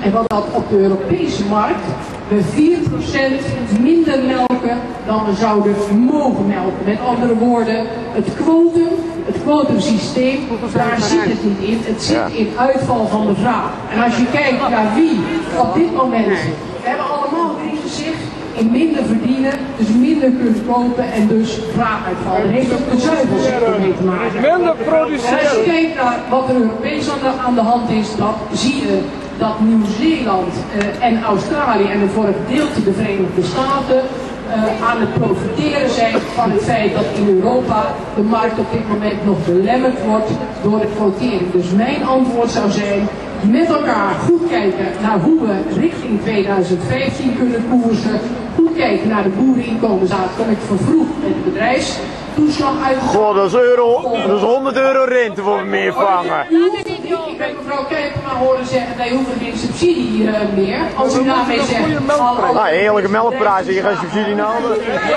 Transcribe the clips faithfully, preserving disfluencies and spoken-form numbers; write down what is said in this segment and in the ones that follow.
En wat dat op de Europese markt we vier procent minder melken dan we zouden mogen melken. Met andere woorden, het quotum, het quotumsysteem, daar zit het niet in. Het zit in uitval van de vraag. En als je kijkt naar wie op dit moment, we hebben allemaal crisis, in minder verdienen, dus minder kunnen kopen en dus vraaguitval. Dat heeft ook de zuivelsector mee te maken. Minder produceren. En als je kijkt naar wat er Europees aan de hand is, dan zie je dat Nieuw-Zeeland uh, en Australië en voor het gedeelte de Verenigde Staten uh, aan het profiteren zijn van het feit dat in Europa de markt op dit moment nog belemmerd wordt door de quotering. Dus mijn antwoord zou zijn, met elkaar goed kijken naar hoe we richting tweeduizend vijftien kunnen koersen, goed kijken naar de boereninkomensstaat, kom ik vervroegd met de bedrijfstoeslag uit. Goh, dat is, euro, dat is honderd euro rente voor meer vangen. Ik heb mevrouw Kijpema horen zeggen, wij hoeven geen subsidie uh, meer. Als u daarmee zegt... Al, al, nou, eerlijke melkprijs, je gaat subsidie nodig.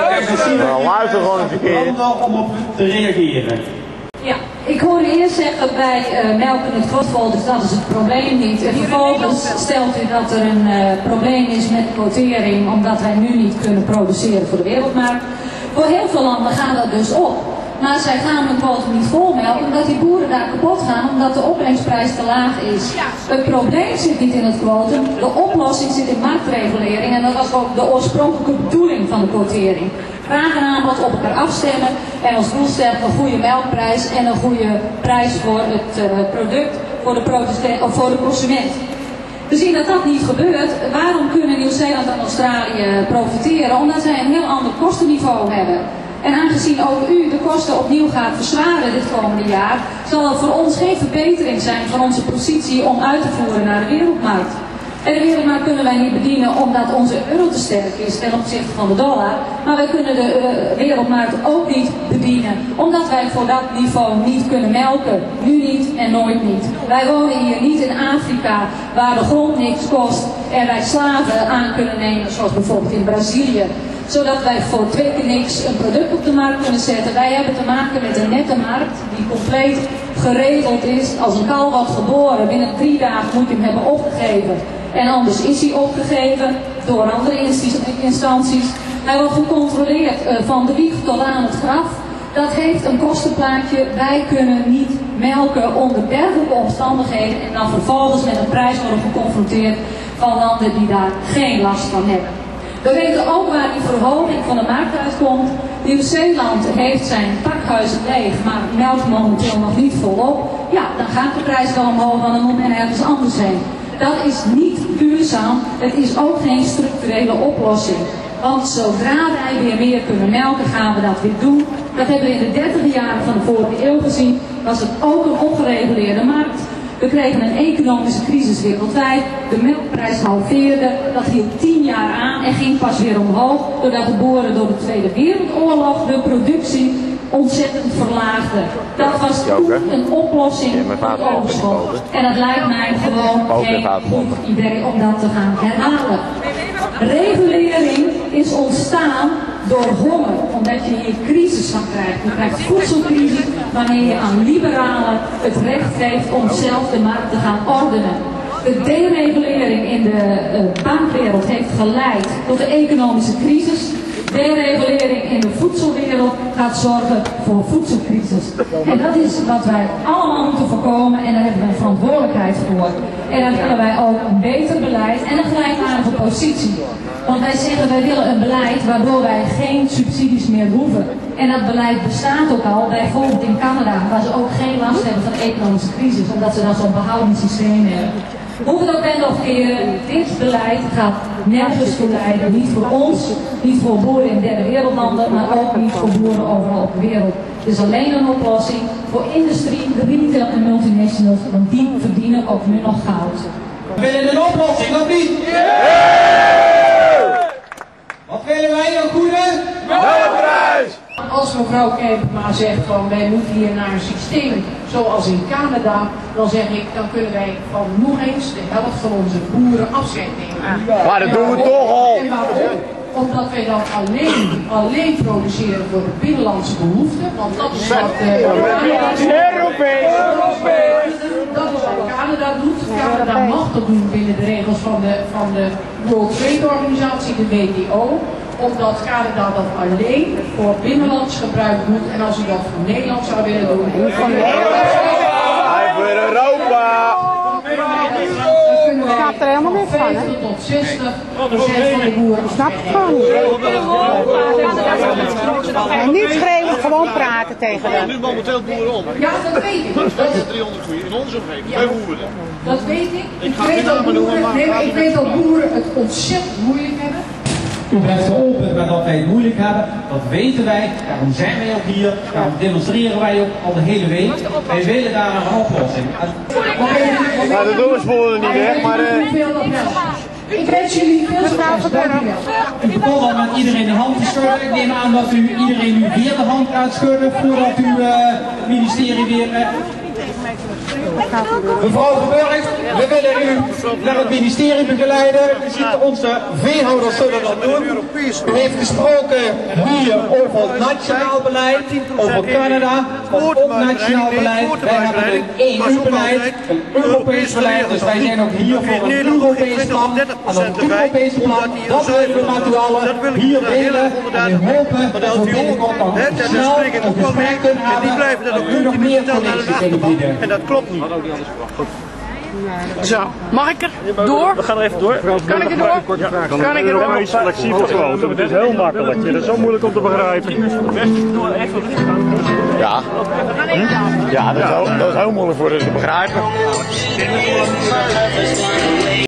Nou, luister gewoon eens een keer. Om op te reageren. Ja, ik hoorde eerst zeggen wij uh, melken het voedsel, dus dat is het probleem niet. En vervolgens stelt u dat er een uh, probleem is met quotering, omdat wij nu niet kunnen produceren voor de wereldmarkt. Voor heel veel landen gaat dat dus op. Maar zij gaan hun quotum niet volmelken omdat die boeren daar kapot gaan, omdat de opbrengsprijs te laag is. Het probleem zit niet in het quotum, de oplossing zit in marktregulering en dat was ook de oorspronkelijke bedoeling van de quotering. Vraag en aanbod op elkaar afstemmen en als doel stellen een goede melkprijs en een goede prijs voor het uh, product, voor de, of voor de consument. We zien dat dat niet gebeurt. Waarom kunnen Nieuw-Zeeland en Australië profiteren? Omdat zij een heel ander kostenniveau hebben. En aangezien ook u de kosten opnieuw gaat verzwaren dit komende jaar, zal het voor ons geen verbetering zijn van onze positie om uit te voeren naar de wereldmarkt. En de wereldmarkt kunnen wij niet bedienen omdat onze euro te sterk is ten opzichte van de dollar. Maar wij kunnen de uh, wereldmarkt ook niet bedienen omdat wij voor dat niveau niet kunnen melken. Nu niet en nooit niet. Wij wonen hier niet in Afrika waar de grond niks kost en wij slaven aan kunnen nemen zoals bijvoorbeeld in Brazilië. Zodat wij voor twee keer niks een product op de markt kunnen zetten. Wij hebben te maken met een nette markt die compleet geregeld is. Als een kalf wordt geboren, binnen drie dagen moet je hem hebben opgegeven. En anders is hij opgegeven door andere instanties. Hij wordt gecontroleerd uh, van de wieg tot aan het graf. Dat heeft een kostenplaatje. Wij kunnen niet melken onder dergelijke omstandigheden en dan vervolgens met een prijs worden geconfronteerd van landen die daar geen last van hebben. We weten ook waar die verhoging van de markt uitkomt. Nieuw-Zeeland heeft zijn pakhuizen leeg, maar melkt momenteel nog niet volop. Ja, dan gaat de prijs wel omhoog, want dan moet men ergens anders heen. Dat is niet duurzaam, het is ook geen structurele oplossing. Want zodra wij weer meer kunnen melken, gaan we dat weer doen. Dat hebben we in de dertig jaren van de vorige eeuw gezien. Was het ook een ongereguleerde markt. We kregen een economische crisis wereldwijd. De melkprijs halveerde. Dat hield tien jaar aan en ging pas weer omhoog. Doordat de boeren door de Tweede Wereldoorlog de productie ontzettend verlaagden. Dat was toen een oplossing voor de overschot. En het lijkt mij gewoon geen goed idee om dat te gaan herhalen. Regulering is ontstaan door honger, omdat je hier crisis van krijgt. Je krijgt voedselcrisis wanneer je aan liberalen het recht geeft om zelf de markt te gaan ordenen. De deregulering in de uh, bankwereld heeft geleid tot de economische crisis. Deregulering in de voedselwereld gaat zorgen voor voedselcrisis. En dat is wat wij allemaal moeten voorkomen en daar hebben wij een verantwoordelijkheid voor. En dan willen wij ook een beter beleid en een gelijkwaardige positie. Want wij zeggen wij willen een beleid waardoor wij geen subsidies meer hoeven. En dat beleid bestaat ook al, bijvoorbeeld in Canada, waar ze ook geen last hebben van economische crisis, omdat ze dan zo'n behoudend systeem hebben. Hoe we dat bent of keren, dit beleid gaat nergens toe leiden. Niet voor ons, niet voor boeren in derde wereldlanden, maar ook niet voor boeren overal op de wereld. Het is alleen een oplossing voor industrie, de retail en multinationals, want die verdienen ook nu nog goud. We willen een oplossing, of niet? Wat willen wij, een goede melkprijs? Als mevrouw Kijpema zegt van wij moeten hier naar een systeem zoals in Canada, dan zeg ik, dan kunnen wij van nog eens de helft van onze boeren afscheid nemen. Maar dat doen we toch al. En waarom? Omdat wij dan alleen, alleen produceren voor de binnenlandse behoeften, want dat is wat uh, Canada doet. Dat is wat Canada doet. Canada mag dat doen binnen de regels van de, van de World Trade Organisatie, de W T O. Omdat Canada dat alleen voor binnenlands gebruik doet. En als u dat voor Nederland zou willen doen. Voor Nederland Hij voor Europa! Ik snap er helemaal niks van, hè? vijftig tot zestig procent van de boeren. Ik snap het gewoon niet. En niet schreeuwen, gewoon praten tegen Er hem. nu momenteel boeren om. Ja, dat weet ik. Dat, Dat is driehonderd koeien in onze omgeving, bij boeren. dat weet ik. Ik ga weet geen dat namen noemen, boeren, maar nee, maar ga ik weet dat boeren het ontzettend moeilijk hebben. U blijft open met dat wij het moeilijk hebben, dat weten wij, daarom zijn wij ook hier, daarom demonstreren wij ook al de hele week. Wij willen daar een oplossing. Nou, de doorsporen niet weg, maar... Uh... Ik wens jullie veel succes. Dankjewel. U begon al met iedereen de hand te schudden. Ik neem aan dat u iedereen nu weer de hand gaat schudden voordat u uh, het ministerie weer... Uh... Mevrouw Verburgt, we willen u naar het ministerie begeleiden. U ziet onze veehouders zullen dat doen. U heeft gesproken hier over nationaal beleid, over Canada, maar ook nationaal beleid. Wij hebben een E U-beleid, een Europees beleid, dus wij zijn ook hier voor een Europees plan. En dat Europees plan, dat willen we met u allen hier delen. En we hopen dat we binnenkort nog snel een gesprek kunnen hebben en u nog meer connectie kunnen bieden. En dat klopt niet. Zo, mag ik er door? We gaan er even door. Kan ik er door? Ja, Kan ik er door? Europees flexibel quotum. Het is heel makkelijk. Het is zo moeilijk om te begrijpen. Ja. Ja, dat is, heel, dat is heel moeilijk voor ze te begrijpen.